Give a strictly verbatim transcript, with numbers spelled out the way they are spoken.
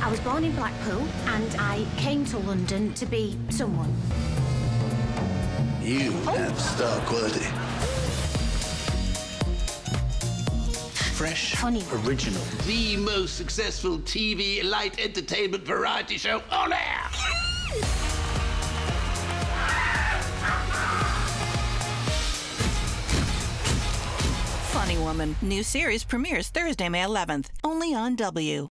I was born in Blackpool and I came to London to be someone. You oh. have star quality. Fresh, funny, original. The most successful T V light entertainment variety show on air. Funny Woman. New series premieres Thursday, May eleventh. Only on W.